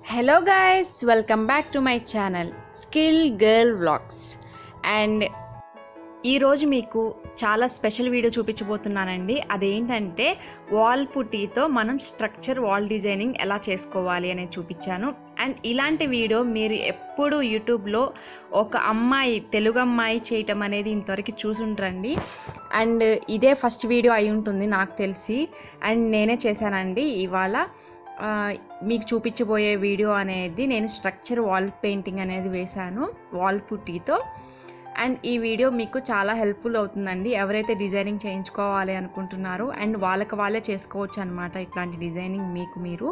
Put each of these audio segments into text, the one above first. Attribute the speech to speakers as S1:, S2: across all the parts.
S1: Hello guys, welcome back to my channel Skill Girl Vlogs. And ఈ రోజు మీకు చాలా స్పెషల్ వీడియో చూపించబోతున్నానండి. అదేంటంటే వాల్ పుట్టీతో మనం స్ట్రక్చర్ వాల్ డిజైనింగ్ ఎలా చేసుకోవాలి అనేది చూపించాను. అండ్ ఇలాంటి వీడియో మీరు ఎప్పుడు యూట్యూబ్లో ఒక అమ్మాయి తెలుగు అమ్మాయి చేయటం అనేది ఇంతవరకు చూసుంటారండి. అండ్ ఇదే ఫస్ట్ వీడియో అయి ఉంటుంది నాకు తెలిసి. అండ్ నేనే చేశానండి. ఇవాళ మీకు చూపించబోయే వీడియో అనేది నేను స్ట్రక్చర్ వాల్ పెయింటింగ్ అనేది వేశాను వాల్ పుట్టీతో. అండ్ ఈ వీడియో మీకు చాలా హెల్ప్ఫుల్ అవుతుందండి ఎవరైతే డిజైనింగ్ చేయించుకోవాలి అనుకుంటున్నారో అండ్ వాళ్ళే చేసుకోవచ్చు అనమాట ఇట్లాంటి డిజైనింగ్ మీకు మీరు.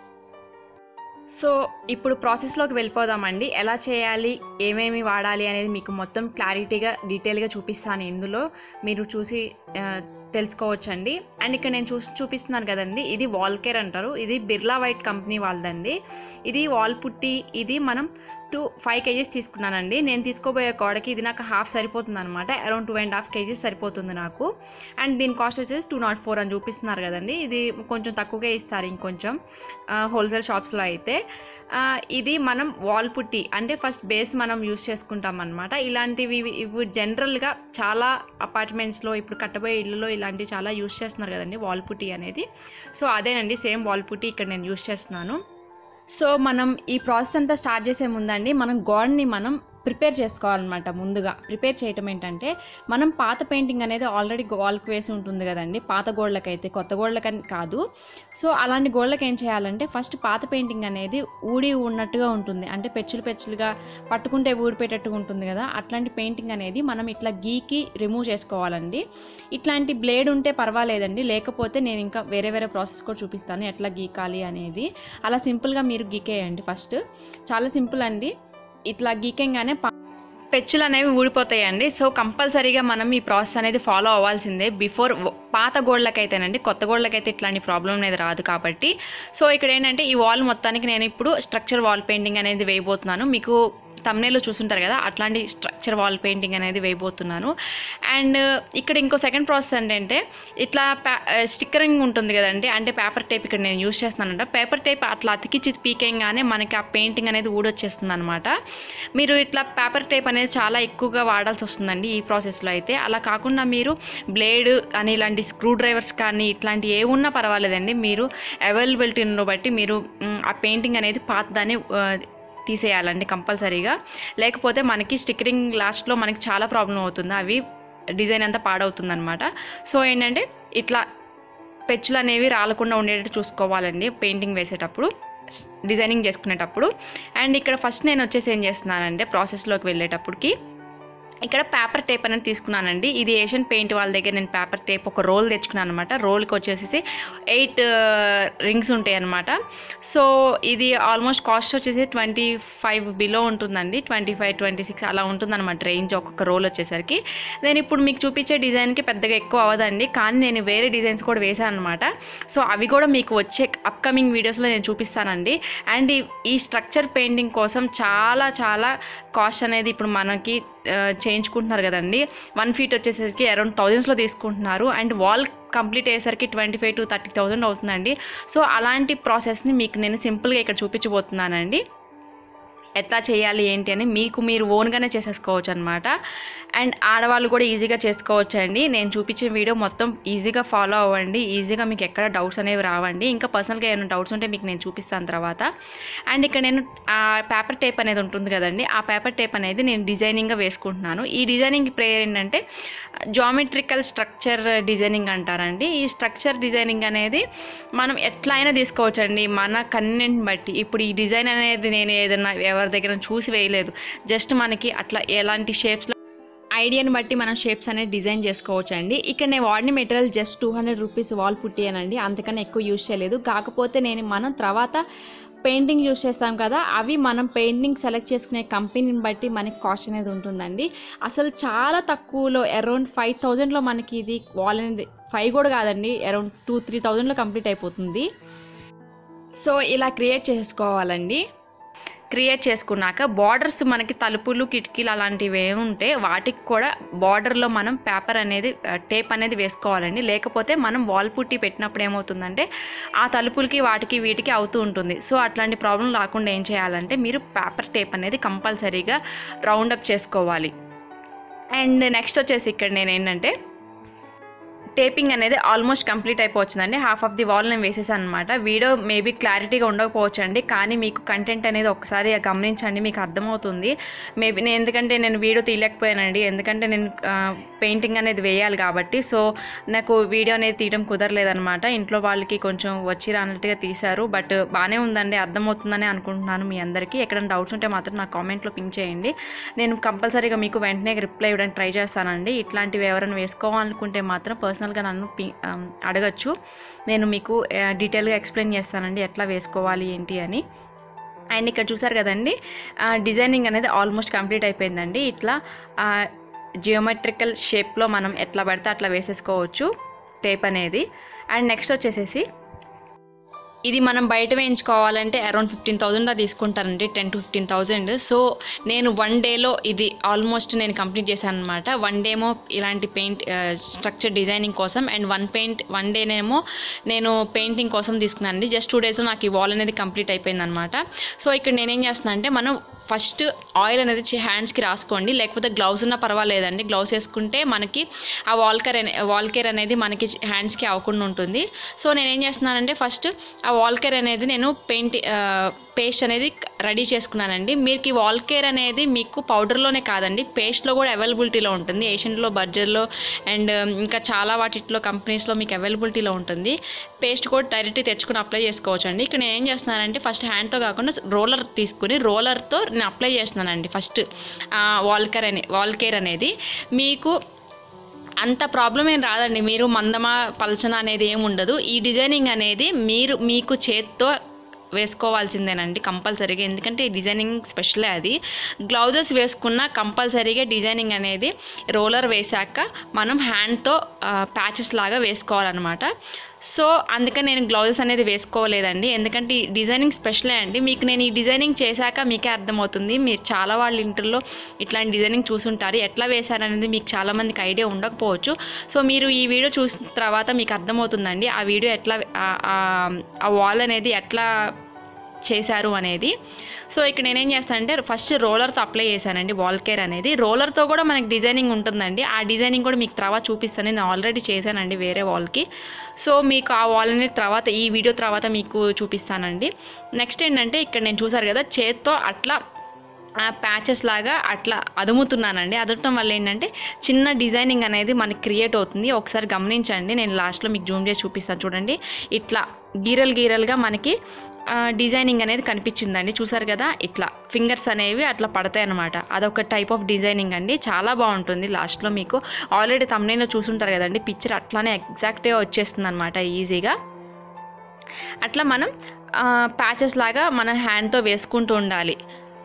S1: సో ఇప్పుడు ప్రాసెస్లోకి వెళ్ళిపోదామండి. ఎలా చేయాలి, ఏమేమి వాడాలి అనేది మీకు మొత్తం క్లారిటీగా డీటెయిల్గా చూపిస్తాను. ఇందులో మీరు చూసి తెలుసుకోవచ్చండి. అండ్ ఇక్కడ నేను చూపిస్తున్నాను కదండి, ఇది వాల్ కేర్ అంటారు. ఇది బిర్లా వైట్ కంపెనీ వాళ్ళదండి. ఇది వాల్ పుట్టి. ఇది మనం 5 kgs తీసుకున్నానండి. నేను తీసుకోబోయే గోడకి ఇది నాకు హాఫ్ సరిపోతుంది అనమాట. అరౌండ్ 2.5 kgs సరిపోతుంది నాకు. అండ్ దీని కాస్ట్ వచ్చేసి 204 అని చూపిస్తున్నారు కదండి. ఇది కొంచెం తక్కువగా ఇస్తారు ఇంకొంచెం హోల్సేల్ షాప్స్లో అయితే. ఇది మనం వాల్ పుట్టి అంటే ఫస్ట్ బేస్ మనం యూస్ చేసుకుంటాం అనమాట. ఇలాంటివి ఇవి జనరల్గా చాలా అపార్ట్మెంట్స్లో ఇప్పుడు కట్టబోయే ఇళ్ళలో ఇలాంటివి చాలా యూస్ చేస్తున్నారు కదండి వాల్ పుట్టి అనేది. సో అదేనండి సేమ్ వాల్ పుట్టి ఇక్కడ నేను యూస్ చేస్తున్నాను. సో మనం ఈ ప్రాసెస్ అంతా స్టార్ట్ చేసే ముందండి మనం గోడని మనం ప్రిపేర్ చేసుకోవాలన్నమాట. ముందుగా ప్రిపేర్ చేయటం ఏంటంటే మనం పాత పెయింటింగ్ అనేది ఆల్రెడీ వాల్కి వేసి ఉంటుంది కదండి. పాత గోడలకైతే, కొత్త గోడలకని కాదు. సో అలాంటి గోడలకి ఏం చేయాలంటే ఫస్ట్ పాత పెయింటింగ్ అనేది ఊడి ఉన్నట్టుగా ఉంటుంది, అంటే పెచ్చులుగా పట్టుకుంటే ఊడిపోయేటట్టుగా ఉంటుంది కదా. అట్లాంటి పెయింటింగ్ అనేది మనం ఇట్లా గీకి రిమూవ్ చేసుకోవాలండి. ఇట్లాంటి బ్లేడ్ ఉంటే పర్వాలేదండి, లేకపోతే నేను ఇంకా వేరే ప్రాసెస్ కూడా చూపిస్తాను ఎట్లా గీకాలి అనేది. అలా సింపుల్గా మీరు గీకేయండి ఫస్ట్. చాలా సింపుల్ అండి. ఇట్లా గీకంగానే పెచ్చులు అనేవి ఊడిపోతాయండి. సో కంపల్సరీగా మనం ఈ ప్రాసెస్ అనేది ఫాలో అవ్వాల్సిందే బిఫోర్. పాత గోడలకైతేనండి, కొత్త గోడలకైతే ఇట్లాంటి ప్రాబ్లం అనేది రాదు కాబట్టి. సో ఇక్కడ ఏంటంటే ఈ వాల్ మొత్తానికి నేను ఇప్పుడు స్ట్రక్చర్ వాల్ పెయింటింగ్ అనేది వేయబోతున్నాను. మీకు తమ్నేల్లో చూసుంటారు కదా, అట్లాంటి స్ట్రక్చర్ వాల్ పెయింటింగ్ అనేది వేయబోతున్నాను. అండ్ ఇక్కడ ఇంకో సెకండ్ ప్రాసెస్ ఏంటంటే ఇట్లా స్టిక్కరింగ్ ఉంటుంది కదండి, అంటే పేపర్ టేప్ ఇక్కడ నేను యూస్ చేస్తున్నానంట. పేపర్ టేప్ అట్లా అతికిచ్చి పీకేయంగానే మనకి ఆ పెయింటింగ్ అనేది ఊడొచ్చేస్తుంది అనమాట. మీరు ఇట్లా పేపర్ టేప్ అనేది చాలా ఎక్కువగా వాడాల్సి వస్తుందండి ఈ ప్రాసెస్లో అయితే. అలా కాకుండా మీరు బ్లేడ్ అని ఇలాంటి స్క్రూ డ్రైవర్స్ కానీ ఇట్లాంటి ఏ ఉన్నా పర్వాలేదండి. మీరు అవైలబిలిటీని బట్టి మీరు ఆ పెయింటింగ్ అనేది పాతదాన్ని తీసేయాలండి కంపల్సరీగా. లేకపోతే మనకి స్టిక్కరింగ్ లాస్ట్లో మనకి చాలా ప్రాబ్లం అవుతుంది, అవి డిజైన్ అంతా పాడవుతుంది అనమాట. సో ఏంటంటే ఇట్లా పెచ్చులు అనేవి రాలకుండా ఉండేటట్టు చూసుకోవాలండి పెయింటింగ్ వేసేటప్పుడు, డిజైనింగ్ చేసుకునేటప్పుడు. అండ్ ఇక్కడ ఫస్ట్ నేను వచ్చేసి ఏం చేస్తున్నానంటే ప్రాసెస్లోకి వెళ్ళేటప్పటికి ఇక్కడ పేపర్ టేప్ అనేది తీసుకున్నానండి. ఇది ఏషియన్ పెయింట్ వాళ్ళ దగ్గర నేను పేపర్ టేప్ ఒక రోల్ తెచ్చుకున్నాను అనమాట. రోల్కి వచ్చేసి 8 రింగ్స్ ఉంటాయి అనమాట. సో ఇది ఆల్మోస్ట్ కాస్ట్ వచ్చేసి 25 బిలో ఉంటుందండి. 25, 26 అలా ఉంటుందన్నమాట రేంజ్ ఒక్కొక్క రోల్ వచ్చేసరికి. నేను ఇప్పుడు మీకు చూపించే డిజైన్కి పెద్దగా ఎక్కువ అవ్వదండి, కానీ నేను వేరే డిజైన్స్ కూడా వేసాను అనమాట. సో అవి కూడా మీకు వచ్చే అప్కమింగ్ వీడియోస్లో నేను చూపిస్తానండి. అండ్ ఈ స్ట్రక్చర్ పెయింటింగ్ కోసం చాలా కాస్ట్ అనేది ఇప్పుడు మనకి చేయించుకుంటున్నారు కదండి. 1 feet వచ్చేసరికి అరౌండ్ థౌజండ్స్లో తీసుకుంటున్నారు. అండ్ వాల్ కంప్లీట్ అయ్యేసరికి 25,000 to 30,000 అవుతుందండి. సో అలాంటి ప్రాసెస్ని మీకు నేను సింపుల్గా ఇక్కడ చూపించబోతున్నానండి. ఎట్లా చేయాలి ఏంటి అని మీరు ఓన్గానే చేసేసుకోవచ్చు అనమాట. అండ్ ఆడవాళ్ళు కూడా ఈజీగా చేసుకోవచ్చు అండి. నేను చూపించే వీడియో మొత్తం ఈజీగా ఫాలో అవ్వండి. ఈజీగా మీకు ఎక్కడ డౌట్స్ అనేవి రావండి. ఇంకా పర్సనల్గా ఏమైనా డౌట్స్ ఉంటే మీకు నేను చూపిస్తాను తర్వాత. అండ్ ఇక్కడ నేను పేపర్ టేప్ అనేది ఉంటుంది కదండి, ఆ పేపర్ టేప్ అనేది నేను డిజైనింగ్గా వేసుకుంటున్నాను. ఈ డిజైనింగ్ ప్రేయర్ ఏంటంటే జామెట్రికల్ స్ట్రక్చర్ డిజైనింగ్ అంటారండి. ఈ స్ట్రక్చర్ డిజైనింగ్ అనేది మనం ఎట్లా అయినా తీసుకోవచ్చు అండి మన కన్వీనియంట్ బట్టి. ఇప్పుడు ఈ డిజైన్ అనేది నేను ఏదైనా ఎవరి దగ్గర చూసి వేయలేదు, జస్ట్ మనకి అట్లా ఎలాంటి షేప్స్లో ఐడియాని బట్టి మనం షేప్స్ అనేది డిజైన్ చేసుకోవచ్చు అండి. ఇక్కడ నేను వాడిన మెటీరియల్ జస్ట్ 200 రూపీస్ వాల్ పుట్టియానండి, అంతకన్నా ఎక్కువ యూజ్ చేయలేదు. కాకపోతే మనం తర్వాత పెయింటింగ్ యూజ్ చేస్తాం కదా, అవి మనం పెయింటింగ్ సెలెక్ట్ చేసుకునే కంపెనీని బట్టి మనకి కాస్ట్ అనేది ఉంటుందండి. అసలు చాలా తక్కువలో అరౌండ్ 5,000లో మనకి ఇది వాల్ అనేది 5 కూడా కాదండి, అరౌండ్ 2-3,000లో కంప్లీట్ అయిపోతుంది. సో ఇలా క్రియేట్ చేసుకోవాలండి. క్రియేట్ చేసుకున్నాక బార్డర్స్ మనకి తలుపులు కిటికీలు అలాంటివి ఏముంటే వాటికి కూడా బార్డర్లో మనం పేపర్ అనేది టేప్ అనేది వేసుకోవాలండి. లేకపోతే మనం వాల్ పుట్టి పెట్టినప్పుడు ఏమవుతుందంటే ఆ తలుపులకి వాటికి వీటికి అవుతూ ఉంటుంది. సో అట్లాంటి ప్రాబ్లం రాకుండా ఏం చేయాలంటే మీరు పేపర్ టేప్ అనేది కంపల్సరీగా రౌండప్ చేసుకోవాలి. అండ్ నెక్స్ట్ వచ్చేసి ఇక్కడ నేను ఏంటంటే టేపింగ్ అనేది ఆల్మోస్ట్ కంప్లీట్ అయిపోవచ్చిందండి. హాఫ్ ఆఫ్ ది వాల్ నేను వేసేసాను అనమాట. వీడియో మేబీ క్లారిటీగా ఉండకపోవచ్చు అండి, కానీ మీకు కంటెంట్ అనేది ఒకసారి గమనించండి, మీకు అర్థమవుతుంది. మేబీ ఎందుకంటే నేను వీడియో తీయలేకపోయానండి, ఎందుకంటే నేను పెయింటింగ్ అనేది వేయాలి కాబట్టి. సో నాకు వీడియో అనేది తీయడం కుదరలేదనమాట. ఇంట్లో వాళ్ళకి కొంచెం వచ్చి రానట్టుగా తీశారు. బట్ బాగానే ఉందండి, అర్థమవుతుందని అనుకుంటున్నాను మీ అందరికీ. ఎక్కడైనా డౌట్స్ ఉంటే మాత్రం నా కామెంట్లో పింక్ చేయండి, నేను కంపల్సరీగా మీకు వెంటనే రిప్లై ఇవ్వడానికి ట్రై చేస్తానండి. ఇట్లాంటివి ఎవరైనా వేసుకోవాలనుకుంటే మాత్రం పర్సనల్గా నన్ను అడగచ్చు, నేను మీకు డీటెయిల్గా ఎక్స్ప్లెయిన్ చేస్తానండి ఎట్లా వేసుకోవాలి ఏంటి అని. అండ్ ఇక్కడ చూసారు కదండి డిజైనింగ్ అనేది ఆల్మోస్ట్ కంప్లీట్ అయిపోయిందండి. ఇట్లా జియోమెట్రికల్ షేప్లో మనం ఎట్లా పడితే అట్లా వేసేసుకోవచ్చు టేప్ అనేది. అండ్ నెక్స్ట్ వచ్చేసేసి ఇది మనం బయట వేయించుకోవాలంటే అరౌండ్ 15,000 తీసుకుంటారండి, 10 to 15,000. సో నేను 1 డేలో ఇది ఆల్మోస్ట్ నేను కంప్లీట్ చేశాను అనమాట. 1 డేమో ఇలాంటి పెయింట్ స్ట్రక్చర్ డిజైనింగ్ కోసం, అండ్ 1 డేనేమో నేను పెయింటింగ్ కోసం తీసుకున్నానండి. జస్ట్ 2 డేస్లో నాకు ఈ వాల్ అనేది కంప్లీట్ అయిపోయింది అనమాట. సో ఇక్కడ నేనేం చేస్తున్నాను అంటే మనం ఫస్ట్ ఆయిల్ అనేది హ్యాండ్స్కి రాసుకోండి, లేకపోతే గ్లౌస్ ఉన్నా పర్వాలేదండి. గ్లౌస్ వేసుకుంటే మనకి ఆ వాల్ కేర్ అనేది మనకి హ్యాండ్స్కి అవ్వకుండా ఉంటుంది. సో నేనేం చేస్తున్నానంటే ఫస్ట్ ఆ వాల్ కేర్ అనేది నేను పేస్ట్ అనేది రెడీ చేసుకున్నానండి. మీకు ఈ వాల్ కేర్ అనేది మీకు పౌడర్లోనే కాదండి, పేస్ట్లో కూడా అవైలబిలిటీలో ఉంటుంది. ఏషియన్లో, బర్జర్లో అండ్ ఇంకా చాలా వాటిలో కంపెనీస్లో మీకు అవైలబిలిటీలో ఉంటుంది. పేస్ట్ కూడా డైరెక్ట్గా తెచ్చుకుని అప్లై చేసుకోవచ్చు అండి. ఇక్కడ నేను ఏం చేస్తున్నానంటే ఫస్ట్ హ్యాండ్తో కాకుండా రోలర్ తీసుకుని రోలర్తో నేను అప్లై చేస్తున్నానండి. ఫస్ట్ వాల్ కేర్ అనేది మీకు అంత ప్రాబ్లం ఏం రాదండి, మీరు మందమా పలచన అనేది ఏమి ఉండదు. ఈ డిజైనింగ్ అనేది మీకు చేత్తో వేసుకోవాల్సిందేనండి కంపల్సరీగా, ఎందుకంటే ఈ డిజైనింగ్ స్పెషలే అది. గ్లౌజెస్ వేసుకున్న కంపల్సరీగా డిజైనింగ్ అనేది రోలర్ వేసాక మనం హ్యాండ్తో ప్యాచెస్ లాగా వేసుకోవాలన్నమాట. సో అందుకని నేను గ్లౌజెస్ అనేది వేసుకోలేదండి, ఎందుకంటే ఈ డిజైనింగ్ స్పెషలే అండి. మీకు నేను ఈ డిజైనింగ్ చేశాక మీకే అర్థమవుతుంది. మీరు చాలా వాళ్ళ ఇంట్లో ఇట్లాంటి డిజైనింగ్ చూసుంటారు, ఎట్లా వేశారనేది మీకు చాలామందికి ఐడియా ఉండకపోవచ్చు. సో మీరు ఈ వీడియో చూసిన తర్వాత మీకు అర్థమవుతుందండి ఆ వీడియో ఎట్లా ఆ వాల్ అనేది ఎట్లా చేశారు అనేది. సో ఇక్కడ నేనేం చేస్తానంటే ఫస్ట్ రోలర్తో అప్లై చేశానండి వాల్ కేర్ అనేది. రోలర్తో కూడా మనకి డిజైనింగ్ ఉంటుందండి, ఆ డిజైనింగ్ కూడా మీకు తర్వాత చూపిస్తాను. నేను ఆల్రెడీ చేశానండి వేరే వాల్కి. సో మీకు ఆ వాల్ అనేది తర్వాత ఈ వీడియో తర్వాత మీకు చూపిస్తానండి. నెక్స్ట్ ఏంటంటే ఇక్కడ నేను చూసారు కదా చేత్తో అట్లా ప్యాచెస్ లాగా అట్లా అదుముతున్నానండి. అదటం వల్ల ఏంటంటే చిన్న డిజైనింగ్ అనేది మనకి క్రియేట్ అవుతుంది. ఒకసారి గమనించండి, నేను లాస్ట్లో మీకు జూమ్ చేసి చూపిస్తాను చూడండి. ఇట్లా గీరలుగా మనకి డిజైనింగ్ అనేది కనిపించిందండి, చూసారు కదా. ఇట్లా ఫింగర్స్ అనేవి అట్లా పడతాయి అన్నమాట. అదొక టైప్ ఆఫ్ డిజైనింగ్ అండి, చాలా బాగుంటుంది. లాస్ట్లో మీకు ఆల్రెడీ thumbnail చూసుంటారు కదండి, పిక్చర్ అట్లానే ఎగ్జాక్ట్గా వచ్చేస్తుంది అనమాట ఈజీగా. అట్లా మనం ప్యాచెస్ లాగా మన హ్యాండ్తో వేసుకుంటూ ఉండాలి.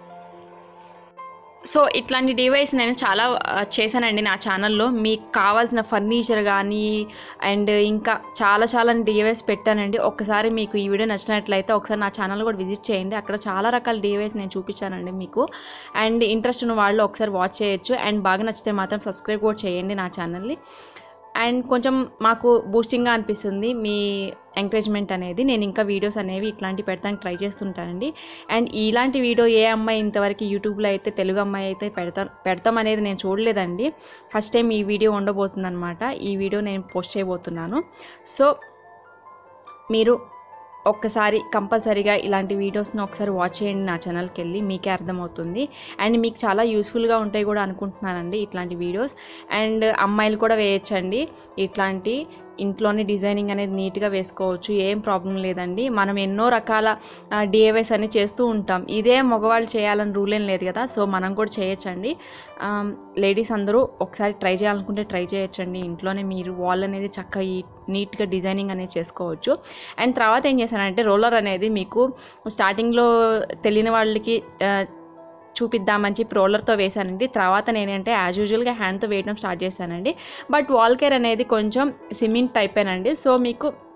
S1: సో ఇట్లాంటి డివైస్ నేను చాలా చేశానండి నా ఛానల్లో. మీకు కావాల్సిన ఫర్నిచర్ కానీ అండ్ ఇంకా చాలా డివైస్ పెట్టానండి. ఒక్కసారి మీకు ఈ వీడియో నచ్చినట్లయితే ఒకసారి నా ఛానల్ కూడా విజిట్ చేయండి, అక్కడ చాలా రకాల డివైస్ నేను చూపించానండి మీకు. అండ్ ఇంట్రెస్ట్ ఉన్న వాళ్ళు ఒకసారి వాచ్ చేయొచ్చు. అండ్ బాగా నచ్చితే మాత్రం సబ్స్క్రైబ్ కూడా చేయండి నా ఛానల్ని. అండ్ కొంచెం మాకు బూస్టింగ్గా అనిపిస్తుంది మీ ఎంకరేజ్మెంట్ అనేది. నేను ఇంకా వీడియోస్ అనేవి ఇట్లాంటివి పెడతానికి ట్రై చేస్తుంటానండి. అండ్ ఇలాంటి వీడియో ఏ అమ్మాయి ఇంతవరకు యూట్యూబ్లో అయితే తెలుగు అమ్మాయి అయితే పెడతాం అనేది నేను చూడలేదండి. ఫస్ట్ టైం ఈ వీడియో ఉండబోతుంది అనమాట. ఈ వీడియో నేను పోస్ట్ చేయబోతున్నాను. సో మీరు ఒక్కసారి కంపల్సరీగా ఇలాంటి వీడియోస్ని ఒకసారి వాచ్ చేయండి నా ఛానల్కి వెళ్ళి, మీకే అర్థమవుతుంది. అండ్ మీకు చాలా యూస్ఫుల్గా ఉంటాయి కూడా అనుకుంటున్నానండి ఇట్లాంటి వీడియోస్. అండ్ అమ్మాయిలు కూడా వేయచ్చండి ఇట్లాంటి ఇంట్లోనే డిజైనింగ్ అనేది నీట్గా వేసుకోవచ్చు, ఏం ప్రాబ్లం లేదండి. మనం ఎన్నో రకాల డిఐవైస్ అని చేస్తూ ఉంటాం, ఇదే మగవాళ్ళు చేయాలని రూల్ ఏం లేదు కదా. సో మనం కూడా చేయొచ్చండి. లేడీస్ అందరూ ఒకసారి ట్రై చేయాలనుకుంటే ట్రై చేయొచ్చండి. ఇంట్లోనే మీరు వాల్ అనేది చక్కగా నీట్గా డిజైనింగ్ అనేది చేసుకోవచ్చు. అండ్ తర్వాత ఏం చేశానంటే రోలర్ అనేది మీకు స్టార్టింగ్లో తెలియని వాళ్ళకి చూపిద్దామని చెప్పి రోలర్తో వేసానండి. తర్వాత నేనంటే యాజ్ యూజువల్గా హ్యాండ్తో వేయడం స్టార్ట్ చేశానండి. బట్ వాల్ కేర్ అనేది కొంచెం సిమెంట్ టైపేనండి. సో మీకు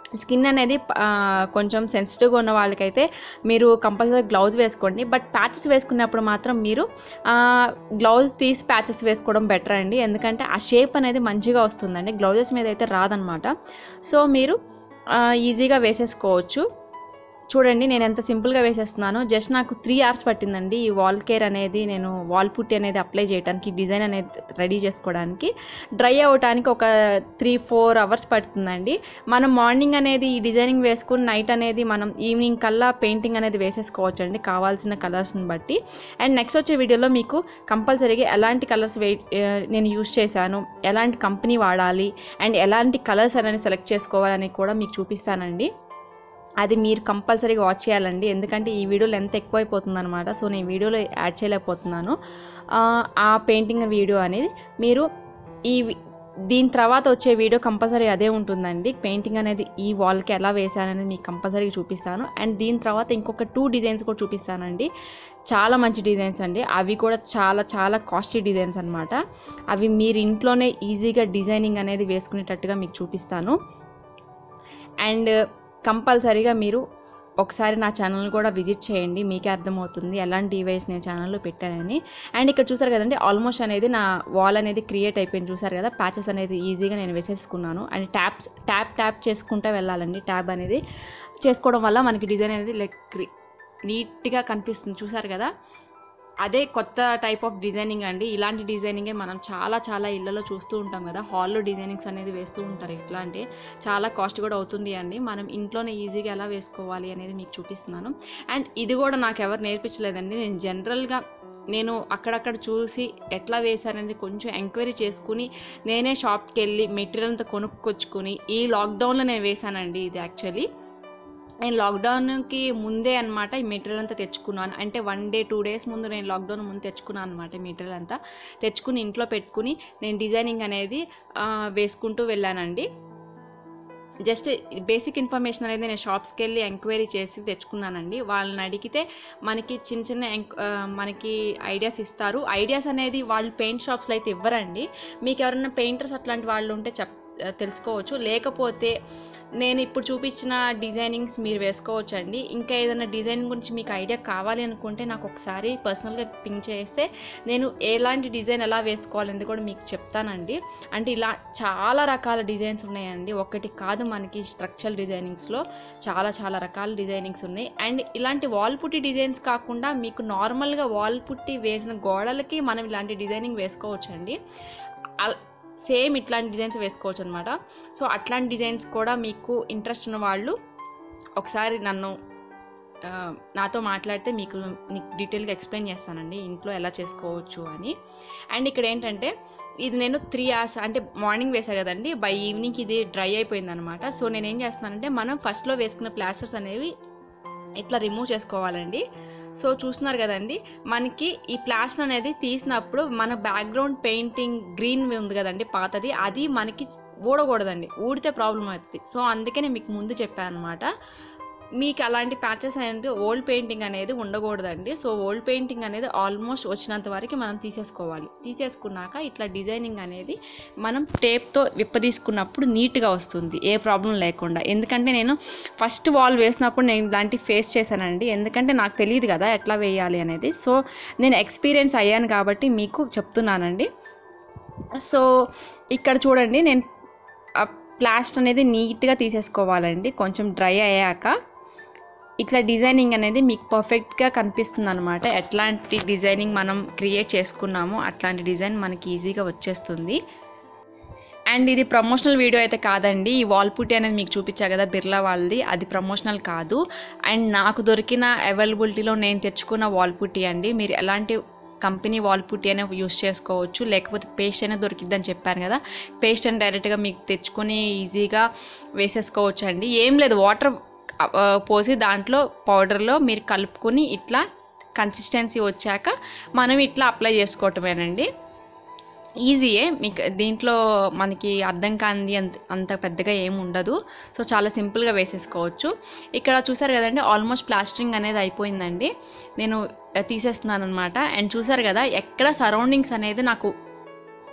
S1: స్కిన్ అనేది కొంచెం సెన్సిటివ్గా ఉన్న వాళ్ళకైతే మీరు కంపల్సరీ గ్లౌజ్ వేసుకోండి. బట్ ప్యాచెస్ వేసుకున్నప్పుడు మాత్రం మీరు గ్లౌజ్ తీసి ప్యాచెస్ వేసుకోవడం బెటర్ అండి. ఎందుకంటే ఆ షేప్ అనేది మంచిగా వస్తుందండి, గ్లౌజెస్ మీద అయితే రాదనమాట. సో మీరు ఈజీగా వేసేసుకోవచ్చు. చూడండి నేను ఎంత సింపుల్గా వేసేస్తున్నాను. జస్ట్ నాకు 3 hours పట్టిందండి ఈ వాల్ కేర్ అనేది, నేను వాల్ పుట్టి అనేది అప్లై చేయడానికి, డిజైన్ అనేది రెడీ చేసుకోవడానికి. డ్రై అవ్వడానికి ఒక 3-4 hours పడుతుందండి. మనం మార్నింగ్ అనేది ఈ డిజైనింగ్ వేసుకుని నైట్ అనేది మనం ఈవినింగ్ కల్లా పెయింటింగ్ అనేది వేసేసుకోవచ్చు అండి, కావాల్సిన కలర్స్ని బట్టి. అండ్ నెక్స్ట్ వచ్చే వీడియోలో మీకు కంపల్సరీగా ఎలాంటి కలర్స్ నేను యూజ్ చేశాను, ఎలాంటి కంపెనీ వాడాలి, అండ్ ఎలాంటి కలర్స్ అనేది సెలెక్ట్ చేసుకోవాలని కూడా మీకు చూపిస్తానండి. అది మీరు కంపల్సరీగా వాచ్ చేయాలండి, ఎందుకంటే ఈ వీడియో లెంత్ ఎక్కువైపోతుంది అనమాట. సో నేను వీడియోలో యాడ్ చేయలేకపోతున్నాను ఆ పెయింటింగ్ వీడియో అనేది. మీరు దీని తర్వాత వచ్చే వీడియో కంపల్సరీ అదే ఉంటుందండి. పెయింటింగ్ అనేది ఈ వాల్కి ఎలా వేసాననేది మీకు కంపల్సరీగా చూపిస్తాను. అండ్ దీని తర్వాత ఇంకొక 2 డిజైన్స్ కూడా చూపిస్తానండి. చాలా మంచి డిజైన్స్ అండి, అవి కూడా చాలా చాలా కాస్ట్లీ డిజైన్స్ అనమాట. అవి మీరు ఇంట్లోనే ఈజీగా డిజైనింగ్ అనేది వేసుకునేటట్టుగా మీకు చూపిస్తాను. అండ్ కంపల్సరీగా మీరు ఒకసారి నా ఛానల్ కూడా విజిట్ చేయండి, మీకే అర్థమవుతుంది ఎలాంటి డివైస్ నేను ఛానల్లో పెట్టానని. అండ్ ఇక్కడ చూసారు కదండి, ఆల్మోస్ట్ అనేది నా వాల్ అనేది క్రియేట్ అయిపోయింది. చూసారు కదా, ప్యాచెస్ అనేది ఈజీగా నేను వేసేసుకున్నాను. అండ్ ట్యాప్ చేసుకుంటూ వెళ్ళాలండి. ట్యాబ్ అనేది చేసుకోవడం వల్ల మనకి డిజైన్ అనేది నీట్గా కనిపిస్తుంది. చూసారు కదా, అదే కొత్త టైప్ ఆఫ్ డిజైనింగ్ అండి. ఇలాంటి డిజైనింగే మనం చాలా ఇళ్లలో చూస్తూ ఉంటాం కదా, హాల్లో డిజైనింగ్స్ అనేది వేస్తూ ఉంటారు. ఎట్లా అంటే చాలా కాస్ట్ కూడా అవుతుంది అండి. మనం ఇంట్లోనే ఈజీగా ఎలా వేసుకోవాలి అనేది మీకు చూపిస్తున్నాను. అండ్ ఇది కూడా నాకు ఎవరు నేర్పించలేదండి, నేను జనరల్గా నేను అక్కడక్కడ చూసి ఎట్లా వేశారనేది కొంచెం ఎంక్వైరీ చేసుకుని నేనే షాప్కి వెళ్ళి మెటీరియల్ అంతా కొనుక్కొచ్చుకుని ఈ లాక్డౌన్లో నేను వేశానండి. ఇది యాక్చువల్లీ నేను లాక్డౌన్కి ముందే అనమాట ఈ మెటీరియల్ అంతా తెచ్చుకున్నాను. అంటే 1 day 2 days ముందు నేను లాక్డౌన్ ముందు తెచ్చుకున్నాను అనమాట. మెటీరియల్ అంతా తెచ్చుకుని ఇంట్లో పెట్టుకుని నేను డిజైనింగ్ అనేది వేసుకుంటూ వెళ్ళానండి. జస్ట్ బేసిక్ ఇన్ఫర్మేషన్ అనేది నేను షాప్స్కి వెళ్ళి ఎంక్వైరీ చేసి తెచ్చుకున్నానండి. వాళ్ళని అడిగితే మనకి చిన్న మనకి ఐడియాస్ ఇస్తారు. ఐడియాస్ అనేది వాళ్ళు పెయింట్ షాప్స్లో అయితే ఇవ్వరండి. మీకు ఎవరైనా పెయింటర్స్ అట్లాంటి వాళ్ళు ఉంటే తెలుసుకోవచ్చు. లేకపోతే నేను ఇప్పుడు చూపించిన డిజైనింగ్స్ మీరు వేసుకోవచ్చు అండి. ఇంకా ఏదైనా డిజైన్ గురించి మీకు ఐడియా కావాలి అనుకుంటే నాకు ఒకసారి పర్సనల్గా పింక్ చేస్తే నేను ఎలాంటి డిజైన్ ఎలా వేసుకోవాలని కూడా మీకు చెప్తానండి. అంటే ఇలా చాలా రకాల డిజైన్స్ ఉన్నాయండి, ఒకటి కాదు. మనకి స్ట్రక్చరల్ డిజైనింగ్స్లో చాలా రకాల డిజైనింగ్స్ ఉన్నాయి. అండ్ ఇలాంటి వాల్ పుట్టి డిజైన్స్ కాకుండా మీకు నార్మల్గా వాల్ పుట్టి వేసిన గోడలకి మనం ఇలాంటి డిజైనింగ్ వేసుకోవచ్చు అండి. సేమ్ ఇట్లాంటి డిజైన్స్ వేసుకోవచ్చు అనమాట. సో అట్లాంటి డిజైన్స్ కూడా మీకు ఇంట్రెస్ట్ ఉన్న వాళ్ళు ఒకసారి నాతో మాట్లాడితే మీకు డీటెయిల్గా ఎక్స్ప్లెయిన్ చేస్తానండి ఇంట్లో ఎలా చేసుకోవచ్చు అని. అండ్ ఇక్కడ ఏంటంటే ఇది నేను 3 hours అంటే మార్నింగ్ వేసాను కదండి, బై ఈవినింగ్ ఇది డ్రై అయిపోయింది అనమాట. సో నేనేం చేస్తున్నానంటే మనం ఫస్ట్లో వేసుకున్న ప్లాస్టర్స్ అనేవి ఇట్లా రిమూవ్ చేసుకోవాలండి. సో చూస్తున్నారు కదండి, మనకి ఈ ప్లాస్టర్ అనేది తీసినప్పుడు మన బ్యాక్గ్రౌండ్ పెయింటింగ్ గ్రీన్ ఉంది కదండి పాతది, అది మనకి ఊడకూడదండి, ఊడితే ప్రాబ్లం అవుతుంది. సో అందుకే నేను మీకు ముందు చెప్పాను అనమాట. మీకు అలాంటి ప్యాచెస్ అనేది ఓల్డ్ పెయింటింగ్ అనేది ఉండకూడదండి. సో ఓల్డ్ పెయింటింగ్ అనేది ఆల్మోస్ట్ వచ్చినంత వరకు మనం తీసేసుకోవాలి. తీసేసుకున్నాక ఇట్లా డిజైనింగ్ అనేది మనం టేప్తో విప్పదీసుకున్నప్పుడు నీట్గా వస్తుంది, ఏ ప్రాబ్లం లేకుండా. ఎందుకంటే నేను ఫస్ట్ వాల్ వేసినప్పుడు నేను ఇలాంటి ఫేస్ చేశానండి, ఎందుకంటే నాకు తెలియదు కదా ఎట్లా వేయాలి అనేది. సో నేను ఎక్స్పీరియన్స్ అయ్యాను కాబట్టి మీకు చెప్తున్నానండి. సో ఇక్కడ చూడండి, నేను ప్లాస్టర్ అనేది నీట్గా తీసేసుకోవాలండి. కొంచెం డ్రై అయ్యాక ఇట్లా డిజైనింగ్ అనేది మీకు పర్ఫెక్ట్గా కనిపిస్తుంది అనమాట. ఎట్లాంటి డిజైనింగ్ మనం క్రియేట్ చేసుకున్నామో అట్లాంటి డిజైన్ మనకి ఈజీగా వచ్చేస్తుంది. అండ్ ఇది ప్రమోషనల్ వీడియో అయితే కాదండి. ఈ వాల్ పుట్టి అనేది మీకు చూపించా కదా బిర్లా వాళ్ళది, అది ప్రమోషనల్ కాదు. అండ్ నాకు దొరికిన అవైలబిలిటీలో నేను తెచ్చుకున్న వాల్ పుట్టి అండి. మీరు ఎలాంటి కంపెనీ వాల్ పుట్టి అయినా యూస్ చేసుకోవచ్చు, లేకపోతే పేస్ట్ అయినా దొరికిద్దని చెప్పాను కదా, పేస్ట్ అని డైరెక్ట్గా మీకు తెచ్చుకొని ఈజీగా వేసేసుకోవచ్చు అండి. ఏం లేదు, వాటర్ పోసి దాంట్లో పౌడర్లో మీరు కలుపుకొని ఇట్లా కన్సిస్టెన్సీ వచ్చాక మనం ఇట్లా అప్లై చేసుకోవటమేనండి. ఈజీయే, మీకు దీంట్లో మనకి అర్థం కానిది అంత పెద్దగా ఏమి ఉండదు. సో చాలా సింపుల్గా వేసేసుకోవచ్చు. ఇక్కడ చూసారు కదండి, ఆల్మోస్ట్ ప్లాస్టరింగ్ అనేది అయిపోయిందండి. నేను తీసేస్తున్నాను అనమాట. అండ్ చూసారు కదా, ఎక్కడ సరౌండింగ్స్ అనేది నాకు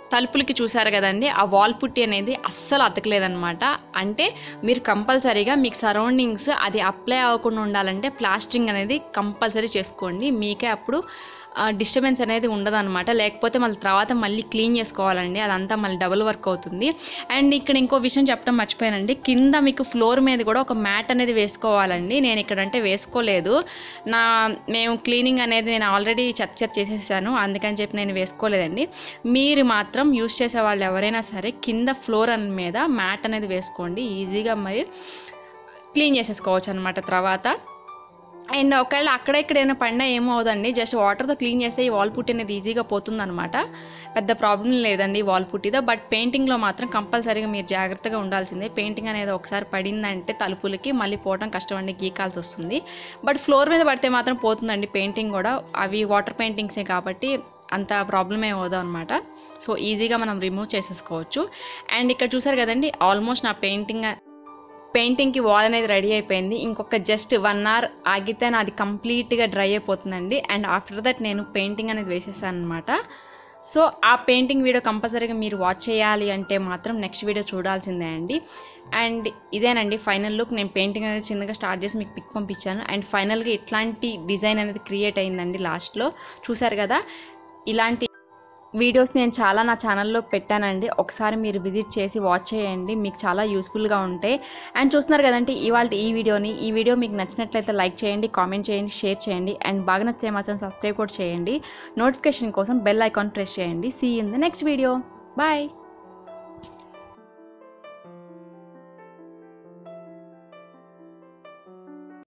S1: తలుపులకి చూసారు కదండి, ఆ వాల్ పుట్టి అనేది అస్సలు అతకలేదనమాట. అంటే మీరు కంపల్సరీగా మీకు సరౌండింగ్స్ అది అప్లై అవ్వకుండా ఉండాలంటే ప్లాస్టరింగ్ అనేది కంపల్సరీ చేసుకోండి. మీకే అప్పుడు డిస్టర్బెన్స్ అనేది ఉండదన్నమాట. లేకపోతే తర్వాత మళ్ళీ క్లీన్ చేసుకోవాలండి, అదంతా మళ్ళీ డబుల్ వర్క్ అవుతుంది. అండ్ ఇక్కడ ఇంకో విషయం చెప్పడం మర్చిపోయానండి, కింద మీకు ఫ్లోర్ మీద కూడా ఒక మ్యాట్ అనేది వేసుకోవాలండి. నేను ఇక్కడంటే వేసుకోలేదు, మేము క్లీనింగ్ అనేది నేను ఆల్రెడీ చెత్త చేసేసాను, అందుకని చెప్పి నేను వేసుకోలేదండి. మీరు మాత్రం యూస్ చేసే వాళ్ళు ఎవరైనా సరే కింద ఫ్లోర్ మీద మ్యాట్ అనేది వేసుకోండి, ఈజీగా మరి క్లీన్ చేసేసుకోవచ్చు అనమాట తర్వాత. అండ్ ఒకవేళ అక్కడ ఇక్కడ ఏమైనా పడినా ఏమవుదండి, జస్ట్ వాటర్తో క్లీన్ చేస్తే ఈ వాల్ పుట్టి అనేది ఈజీగా పోతుందన్నమాట. పెద్ద ప్రాబ్లం లేదండి వాల్ పుట్టితో. బట్ పెయింటింగ్లో మాత్రం కంపల్సరీగా మీరు జాగ్రత్తగా ఉండాల్సిందే. పెయింటింగ్ అనేది ఒకసారి పడిందంటే తలుపులకి మళ్ళీ పోవడం కష్టం అండి, గీకాల్సి వస్తుంది. బట్ ఫ్లోర్ మీద పడితే మాత్రం పోతుందండి పెయింటింగ్ కూడా, అవి వాటర్ పెయింటింగ్సే కాబట్టి అంత ప్రాబ్లం ఏమి అవుదాం అనమాట. సో ఈజీగా మనం రిమూవ్ చేసేసుకోవచ్చు. అండ్ ఇక్కడ చూసారు కదండి, ఆల్మోస్ట్ నా పెయింటింగ్కి వాల్ అనేది రెడీ అయిపోయింది. ఇంకొక జస్ట్ 1 hour ఆగితే నాది కంప్లీట్గా డ్రై అయిపోతుందండి. అండ్ ఆఫ్టర్ దట్ నేను పెయింటింగ్ అనేది వేసేసాను అనమాట. సో ఆ పెయింటింగ్ వీడియో కంపల్సరీగా మీరు వాచ్ చేయాలి అంటే మాత్రం నెక్స్ట్ వీడియో చూడాల్సిందే అండి. అండ్ ఇదేనండి ఫైనల్ లుక్. నేను పెయింటింగ్ అనేది చిన్నగా స్టార్ట్ చేసి మీకు పిక్ పంపించాను. అండ్ ఫైనల్గా ఇట్లాంటి డిజైన్ అనేది క్రియేట్ అయిందండి లాస్ట్లో. చూసారు కదా, ఇలాంటి వీడియోస్ నేను చాలా నా ఛానల్లో పెట్టానండి, ఒకసారి మీరు విజిట్ చేసి వాచ్ చేయండి, మీకు చాలా యూస్ఫుల్గా ఉంటాయి. అండ్ చూస్తున్నారు కదండి ఇవాళ ఈ వీడియో మీకు నచ్చినట్లయితే లైక్ చేయండి, కామెంట్ చేయండి, షేర్ చేయండి. అండ్ బాగా నచ్చితే మాత్రం సబ్స్క్రైబ్ కూడా చేయండి. నోటిఫికేషన్ కోసం బెల్ ఐకాన్ ప్రెస్ చేయండి. See you in the next video. Bye.